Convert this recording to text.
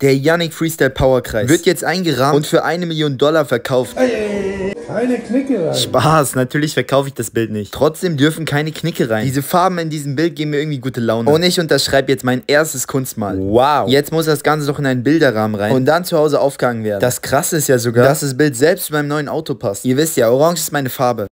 Der Yannick Freestyle Powerkreis wird jetzt eingerahmt und für $1 Million verkauft. Keine Knicke rein. Spaß, natürlich verkaufe ich das Bild nicht. Trotzdem dürfen keine Knicke rein. Diese Farben in diesem Bild geben mir irgendwie gute Laune. Und ich unterschreibe jetzt mein erstes Kunstmal. Wow. Jetzt muss das Ganze doch in einen Bilderrahmen rein und dann zu Hause aufgehangen werden. Das Krasse ist ja sogar, dass das Bild selbst zu meinem neuen Auto passt. Ihr wisst ja, orange ist meine Farbe.